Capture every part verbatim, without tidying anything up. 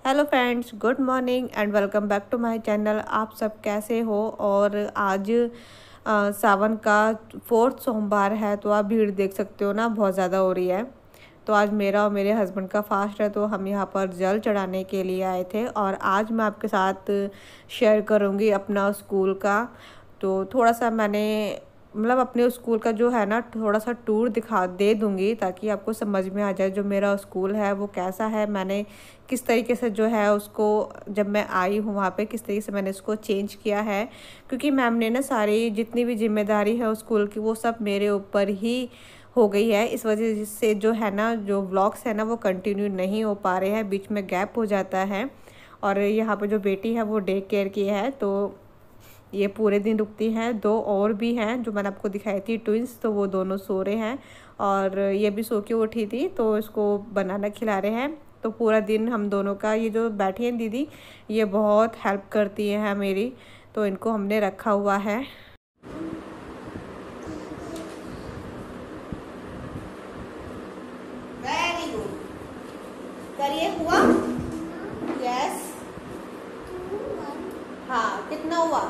Hello friends, good morning and welcome back to my channel. आप सब कैसे हो? और आज अ, सावन का फोर्थ सोमवार है, तो आप भीड़ देख सकते हो ना, बहुत ज़्यादा हो रही है। तो आज मेरा और मेरे हस्बैंड का फास्ट है, तो हम यहाँ पर जल चढ़ाने के लिए आए थे। और आज मैं आपके साथ शेयर करूँगी अपना स्कूल का। तो थोड़ा सा मैंने मतलब अपने स्कूल का जो है ना, थोड़ा सा टूर दिखा दे दूँगी ताकि आपको समझ में आ जाए जो मेरा स्कूल है वो कैसा है। मैंने किस तरीके से जो है उसको, जब मैं आई हूँ वहाँ पे, किस तरीके से मैंने इसको चेंज किया है। क्योंकि मैम ने ना सारी जितनी भी जिम्मेदारी है उस स्कूल की, वो सब मेरे ऊपर ही हो गई है। इस वजह से जो है ना, जो व्लॉग्स है ना वो कंटिन्यू नहीं हो पा रहे हैं, बीच में गैप हो जाता है। और यहाँ पे जो बेटी है वो डे केयर की है, तो ये पूरे दिन रुकती हैं। दो और भी हैं जो मैंने आपको दिखाई थी, ट्विंस, तो वो दोनों सो रहे हैं। और ये भी सो के उठी थी, तो इसको बनाना खिला रहे हैं। तो पूरा दिन हम दोनों का, ये जो बैठी हैं दीदी, ये बहुत हेल्प करती हैं मेरी, तो इनको हमने रखा हुआ है। वेरी गुड, करिए। हुआ? यस। हाँ, कितना हुआ?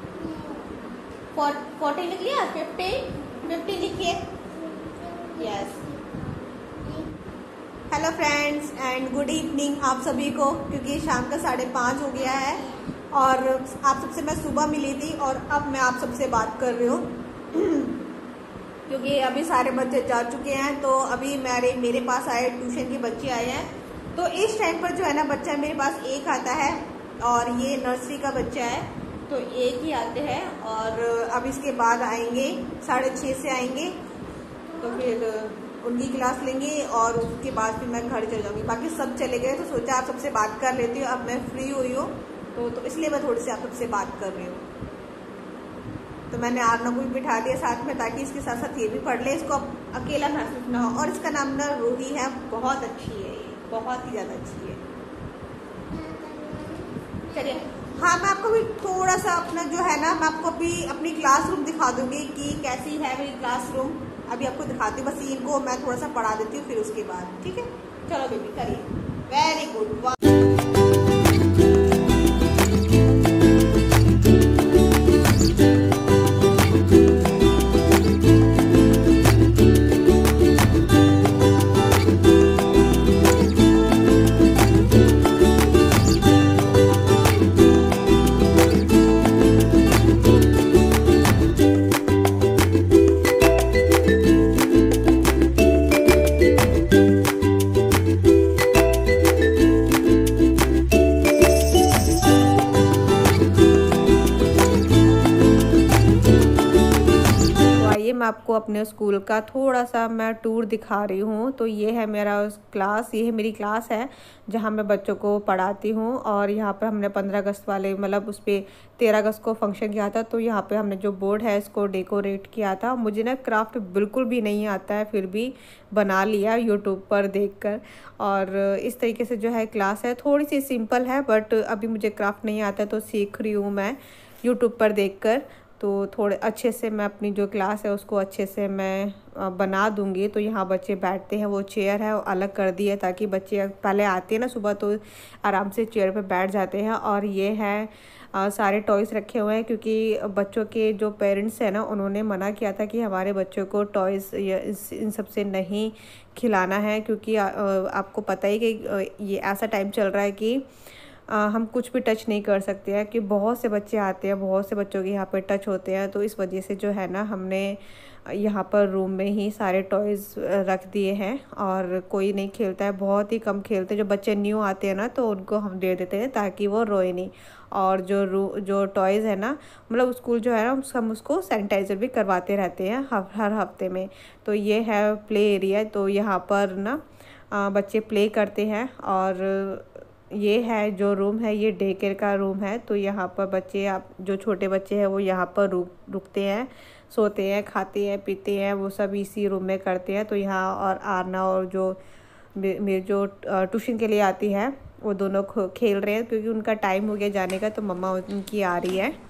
फोर्टी लिख लिया? फिफ्टी? फिफ्टी लिखिए। Yes. Hello friends and good evening आप सभी को, क्योंकि शाम का साढ़े पाँच हो गया है और आप सबसे मैं सुबह मिली थी और अब मैं आप सबसे बात कर रही हूँ क्योंकि अभी सारे बच्चे जा चुके हैं। तो अभी मेरे मेरे पास आए ट्यूशन के बच्चे आए हैं। तो इस टाइम पर जो है ना, बच्चा मेरे पास एक आता है और ये नर्सरी का बच्चा है, तो एक ही आते हैं। और अब इसके बाद आएंगे, साढ़े छः से आएंगे, तो फिर उनकी क्लास लेंगे और उसके बाद फिर मैं घर चल जाऊंगी। बाकी सब चले गए, तो सोचा आप सबसे बात कर लेती हूँ। अब मैं फ्री हुई हूँ तो, तो इसलिए मैं थोड़ी सी आप सबसे बात कर रही हूँ। तो मैंने आरना को भी बिठा दिया साथ में, ताकि इसके साथ साथ ये भी पढ़ ले, इसको अकेला महसूस ना हो। और इसका नाम ना रूही है, बहुत अच्छी है, ये बहुत ही ज़्यादा अच्छी है। चलिए, हाँ, मैं आपको भी थोड़ा सा अपना जो है ना, मैं आपको अभी अपनी क्लासरूम दिखा दूंगी कि कैसी है मेरी क्लासरूम। अभी आपको दिखाती हूँ, बस इनको मैं थोड़ा सा पढ़ा देती हूँ, फिर उसके बाद। ठीक है, चलो बेबी करिए। Very good. मैं आपको अपने स्कूल का थोड़ा सा मैं टूर दिखा रही हूँ। तो ये है मेरा क्लास, ये है मेरी क्लास है जहाँ मैं बच्चों को पढ़ाती हूँ। और यहाँ पर हमने पंद्रह अगस्त वाले, मतलब उस पर तेरह अगस्त को फंक्शन किया था, तो यहाँ पे हमने जो बोर्ड है इसको डेकोरेट किया था। मुझे ना क्राफ्ट बिल्कुल भी नहीं आता है, फिर भी बना लिया यूट्यूब पर देखकर। और इस तरीके से जो है क्लास है, थोड़ी सी सिंपल है, बट अभी मुझे क्राफ्ट नहीं आता, तो सीख रही हूँ मैं यूट्यूब पर देखकर। तो थोड़े अच्छे से मैं अपनी जो क्लास है उसको अच्छे से मैं बना दूंगी। तो यहाँ बच्चे बैठते हैं, वो चेयर है वो अलग कर दी है, ताकि बच्चे पहले आते हैं ना सुबह, तो आराम से चेयर पे बैठ जाते हैं। और ये है आ, सारे टॉयज़ रखे हुए हैं, क्योंकि बच्चों के जो पेरेंट्स हैं ना, उन्होंने मना किया था कि हमारे बच्चों को टॉयज़ इन सब से नहीं खिलाना है। क्योंकि आ, आपको पता ही कि ये ऐसा टाइम चल रहा है कि आ, हम कुछ भी टच नहीं कर सकते हैं, कि बहुत से बच्चे आते हैं, बहुत से बच्चों के यहाँ पर टच होते हैं। तो इस वजह से जो है ना, हमने यहाँ पर रूम में ही सारे टॉयज़ रख दिए हैं और कोई नहीं खेलता है, बहुत ही कम खेलते हैं। जो बच्चे न्यू आते हैं ना, तो उनको हम दे देते हैं ताकि वो रोए नहीं। और जो रू जो टॉयज़ है ना, मतलब स्कूल जो है ना, हम उसको सैनिटाइज़र भी करवाते रहते हैं हर हफ्ते में। तो ये है प्ले एरिया, तो यहाँ पर ना बच्चे प्ले करते हैं। और ये है जो रूम है, ये डे केयर का रूम है। तो यहाँ पर बच्चे, आप जो छोटे बच्चे हैं वो यहाँ पर रुक रुकते हैं, सोते हैं, खाते हैं, पीते हैं, वो सब इसी रूम में करते हैं। तो यहाँ और आरना और जो मेरे जो ट्यूशन के लिए आती है, वो दोनों खेल रहे हैं, क्योंकि उनका टाइम हो गया जाने का, तो मम्मा उनकी आ रही है।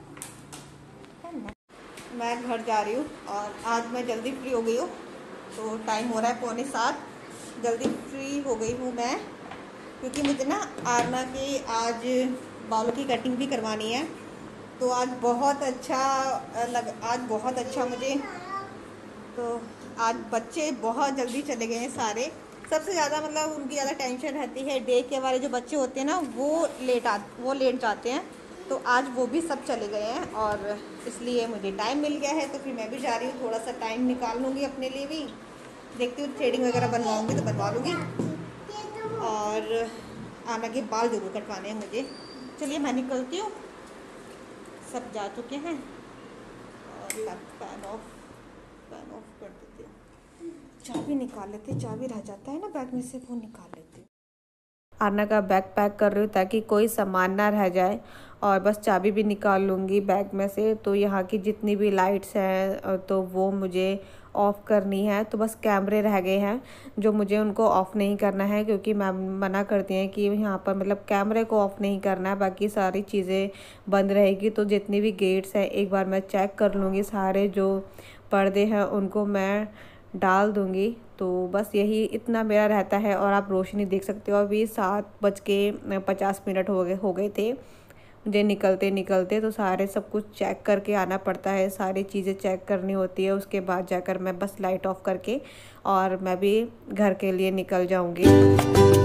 मैं घर जा रही हूँ और आज मैं जल्दी फ्री हो गई हूँ, तो टाइम हो रहा है पौने सात, जल्दी फ्री हो गई हूँ मैं। क्योंकि मुझे ना आरना के आज बालों की कटिंग भी करवानी है। तो आज बहुत अच्छा लग आज बहुत अच्छा मुझे तो आज बच्चे बहुत जल्दी चले गए हैं सारे। सबसे ज़्यादा मतलब उनकी ज़्यादा टेंशन रहती है, डे के वाले जो बच्चे होते हैं ना वो लेट आ वो लेट जाते हैं। तो आज वो भी सब चले गए हैं और इसलिए मुझे टाइम मिल गया है, तो फिर मैं भी जा रही हूँ, थोड़ा सा टाइम निकाल लूँगी अपने लिए भी। देखती हूँ थ्रेडिंग वगैरह बनवाऊँगी तो बनवा लूँगी, और आना के बाल जरूर कटवाने हैं मुझे। चलिए मैं निकलती हूँ, सब जा चुके हैं और फैन ऑफ फैन ऑफ कर देती हूँ। चाबी निकाल लेते, चाबी रह जाता है ना बैग में से, वो निकाल लेते। आरना का बैग पैक कर रही हूँ ताकि कोई सामान ना रह जाए, और बस चाबी भी निकाल लूँगी बैग में से। तो यहाँ की जितनी भी लाइट्स हैं तो वो मुझे ऑफ़ करनी है। तो बस कैमरे रह गए हैं जो मुझे उनको ऑफ़ नहीं करना है, क्योंकि मैम मना करती हैं कि यहाँ पर मतलब कैमरे को ऑफ़ नहीं करना है, बाकी सारी चीज़ें बंद रहेगी। तो जितनी भी गेट्स हैं एक बार मैं चेक कर लूँगी, सारे जो पर्दे हैं उनको मैं डाल दूँगी। तो बस यही इतना मेरा रहता है। और आप रोशनी देख सकते हो, अभी सात बज के पचास मिनट हो गए हो गए थे मुझे निकलते निकलते। तो सारे सब कुछ चेक करके आना पड़ता है, सारी चीज़ें चेक करनी होती है, उसके बाद जाकर मैं बस लाइट ऑफ करके और मैं भी घर के लिए निकल जाऊँगी।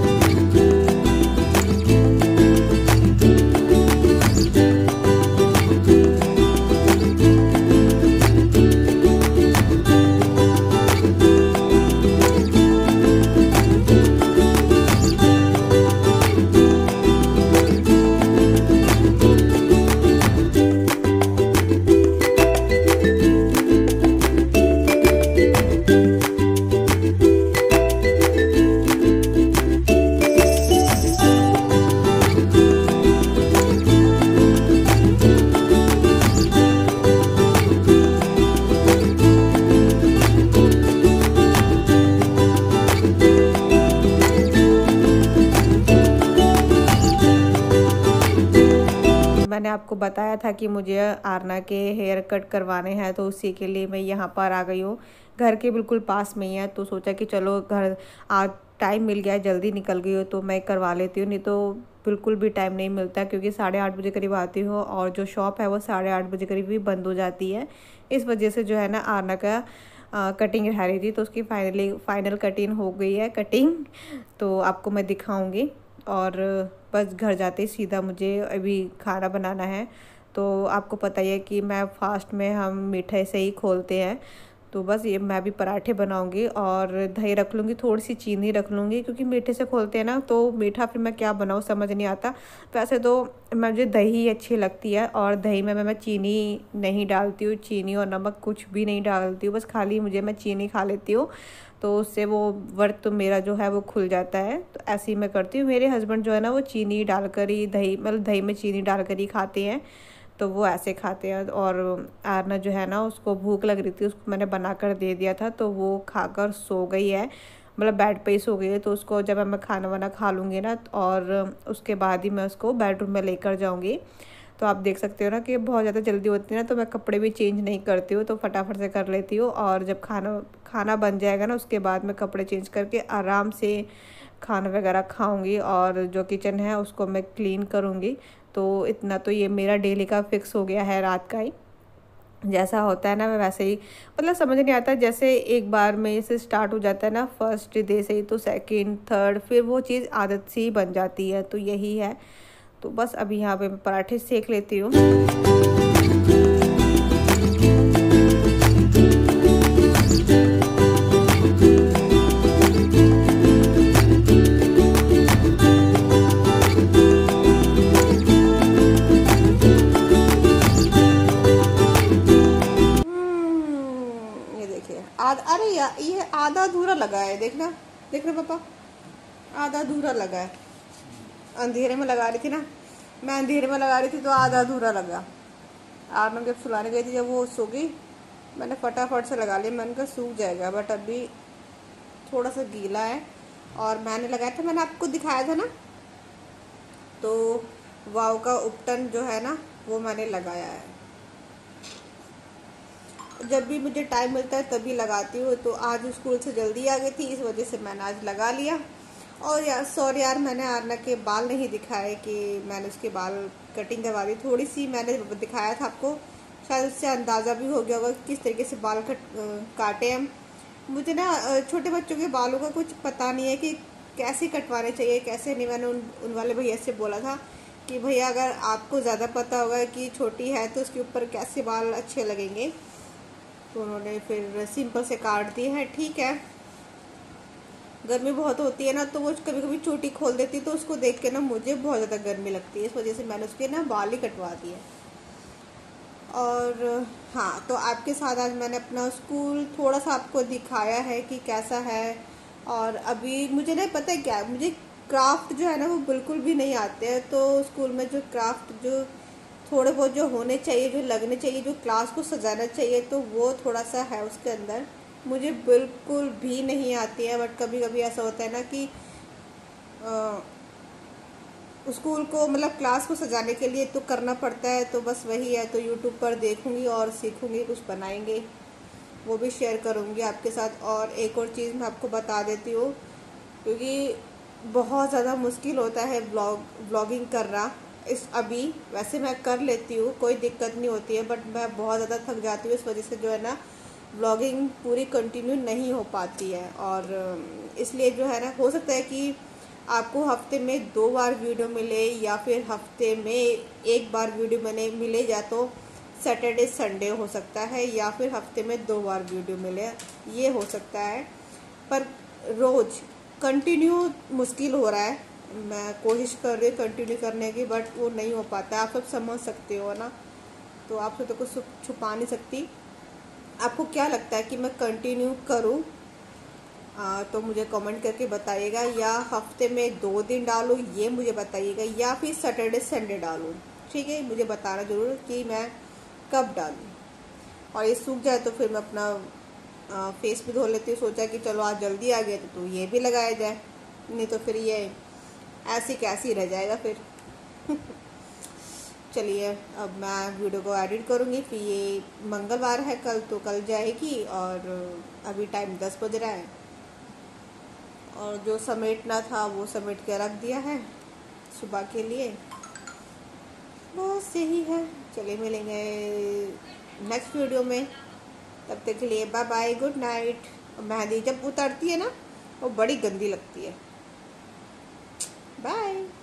मैंने आपको बताया था कि मुझे आरना के हेयर कट करवाने हैं, तो उसी के लिए मैं यहाँ पर आ गई हूँ। घर के बिल्कुल पास में ही है, तो सोचा कि चलो घर आज टाइम मिल गया है, जल्दी निकल गई हो तो मैं करवा लेती हूँ। नहीं तो बिल्कुल भी टाइम नहीं मिलता, क्योंकि साढ़े आठ बजे करीब आती हूँ और जो शॉप है वो साढ़े आठ बजे करीब भी बंद हो जाती है। इस वजह से जो है ना आरना का आ, कटिंग रह रही थी, तो उसकी फाइनली फाइनल कटिंग हो गई है कटिंग, तो आपको मैं दिखाऊँगी। और बस घर जाते ही सीधा मुझे अभी खाना बनाना है। तो आपको पता ही है कि मैं फास्ट में हम मीठे से ही खोलते हैं, तो बस ये मैं भी पराठे बनाऊंगी और दही रख लूँगी, थोड़ी सी चीनी रख लूँगी, क्योंकि मीठे से खोलते हैं ना तो मीठा फिर मैं क्या बनाऊँ समझ नहीं आता। वैसे तो मुझे दही अच्छी लगती है, और दही में मैं, मैं चीनी नहीं डालती हूँ, चीनी और नमक कुछ भी नहीं डालती हूँ, बस खाली मुझे मैं चीनी खा लेती हूँ, तो उससे वो व्रत तो मेरा जो है वो खुल जाता है। तो ऐसे ही मैं करती हूँ। मेरे हस्बैंड जो है ना वो चीनी डालकर ही दही मतलब दही में चीनी डालकर ही खाते हैं, तो वो ऐसे खाते हैं। और आरना जो है ना उसको भूख लग रही थी, उसको मैंने बना कर दे दिया था, तो वो खाकर सो गई है, मतलब बेड पे ही सो गई है। तो उसको जब मैं खाना वाना खा लूँगी ना, और उसके बाद ही मैं उसको बेडरूम में लेकर जाऊँगी। तो आप देख सकते हो ना कि बहुत ज़्यादा जल्दी होती है ना, तो मैं कपड़े भी चेंज नहीं करती हूँ, तो फटाफट से कर लेती हूँ। और जब खाना खाना बन जाएगा ना उसके बाद मैं कपड़े चेंज करके आराम से खाना वगैरह खाऊंगी, और जो किचन है उसको मैं क्लीन करूँगी। तो इतना तो ये मेरा डेली का फिक्स हो गया है, रात का ही जैसा होता है ना मैं वैसे ही, मतलब समझ नहीं आता, जैसे एक बार में से स्टार्ट हो जाता है ना फर्स्ट डे से ही, तो सेकंड थर्ड फिर वो चीज़ आदत सी बन जाती है। तो यही है। तो बस अभी यहाँ पे मैं पराठे सेक लेती हूँ। आध अरे यार ये आधा अधूरा लगा है, देखना देखना पापा, आधा अधूरा लगा है। अंधेरे में लगा रही थी ना मैं, अंधेरे में लगा रही थी तो आधा अधूरा लगा। आरना जब सुलाने गई थी, जब वो सो गई, मैंने फटाफट से लगा लिया, मैंने कहा सूख जाएगा, बट अभी थोड़ा सा गीला है। और मैंने लगाया था, मैंने आपको दिखाया था ना, तो वाव का उपटन जो है ना वो मैंने लगाया है। जब भी मुझे टाइम मिलता है तभी लगाती हूँ। तो आज स्कूल से जल्दी आ गई थी, इस वजह से मैंने आज लगा लिया। और यार सॉरी यार, मैंने आरना के बाल नहीं दिखाए कि मैंने उसके बाल कटिंग करवा दी। थोड़ी सी मैंने दिखाया था आपको, शायद उससे अंदाज़ा भी हो गया होगा किस तरीके से बाल कट काटे हम। मुझे ना छोटे बच्चों के बालों का कुछ पता नहीं है कि कैसे कटवाने चाहिए कैसे नहीं। मैंने उन उन वाले भैया से बोला था कि भैया अगर आपको ज़्यादा पता होगा कि छोटी है तो उसके ऊपर कैसे बाल अच्छे लगेंगे, तो उन्होंने फिर सिंपल से काट दिए हैं। ठीक है, गर्मी बहुत होती है ना, तो वो कभी कभी चोटी खोल देती है, तो उसको देख के ना मुझे बहुत ज़्यादा गर्मी लगती है, इस वजह से मैंने उसके ना बाल ही कटवा दिए। और हाँ, तो आपके साथ आज मैंने अपना स्कूल थोड़ा सा आपको दिखाया है कि कैसा है। और अभी मुझे नहीं पता है क्या, मुझे क्राफ्ट जो है ना वो बिल्कुल भी नहीं आते हैं। तो स्कूल में जो क्राफ्ट जो थोड़े बहुत जो होने चाहिए, जो लगने चाहिए, जो क्लास को सजाना चाहिए, तो वो थोड़ा सा है उसके अंदर, मुझे बिल्कुल भी नहीं आती है। बट कभी कभी ऐसा होता है ना कि आ, स्कूल को मतलब क्लास को सजाने के लिए तो करना पड़ता है, तो बस वही है। तो यूट्यूब पर देखूंगी और सीखूंगी, कुछ बनाएंगे, वो भी शेयर करूंगी आपके साथ। और एक और चीज़ मैं आपको बता देती हूँ, क्योंकि बहुत ज़्यादा मुश्किल होता है ब्लॉग ब्लॉगिंग करना। इस अभी वैसे मैं कर लेती हूँ, कोई दिक्कत नहीं होती है, बट मैं बहुत ज़्यादा थक जाती हूँ, इस वजह से जो है ना ब्लॉगिंग पूरी कंटिन्यू नहीं हो पाती है। और इसलिए जो है ना, हो सकता है कि आपको हफ्ते में दो बार वीडियो मिले, या फिर हफ्ते में एक बार वीडियो मैंने मिले, या तो सैटरडे संडे हो सकता है, या फिर हफ्ते में दो बार वीडियो मिले, ये हो सकता है। पर रोज़ कंटिन्यू मुश्किल हो रहा है। मैं कोशिश कर रही हूँ कंटिन्यू करने की, बट वो नहीं हो पाता। आप सब समझ सकते हो ना, तो आपसे तो कुछ छुपा नहीं सकती। आपको क्या लगता है कि मैं कंटिन्यू करूँ? आ, तो मुझे कमेंट करके बताइएगा, या हफ्ते में दो दिन डालूँ ये मुझे बताइएगा, या फिर सैटरडे संडे डालूँ। ठीक है, मुझे बताना ज़रूर कि मैं कब डालूँ। और ये सूख जाए तो फिर मैं अपना आ, फेस भी धो लेती हूँ। सोचा कि चलो आज जल्दी आ गया तो, तो ये भी लगाया जाए, नहीं तो फिर ये ऐसी कैसी रह जाएगा फिर। चलिए, अब मैं वीडियो को एडिट करूँगी। फिर ये मंगलवार है कल, तो कल जाएगी। और अभी टाइम दस बज रहा है, और जो समेटना था वो समेट के रख दिया है सुबह के लिए। बस यही है। चलिए मिलेंगे नेक्स्ट वीडियो में, तब तक के लिए bye bye, good night. Mehndi जब उतरती है ना वो बड़ी गंदी लगती है। बाय।